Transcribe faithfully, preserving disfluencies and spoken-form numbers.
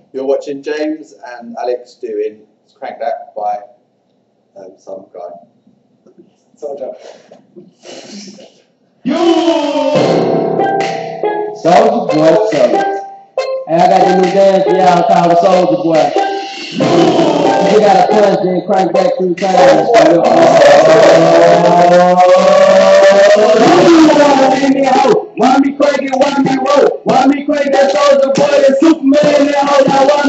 You're watching James and Alex doing Crank That by um, some guy. Souja. You! Souja Boy, Souja. And I got this new dance for y'all called the Souja Boy. You gotta punch, then crank back three times. Why me crank it, why me roll? Why me crank that Souja Boy and Superman in that hoe? Now why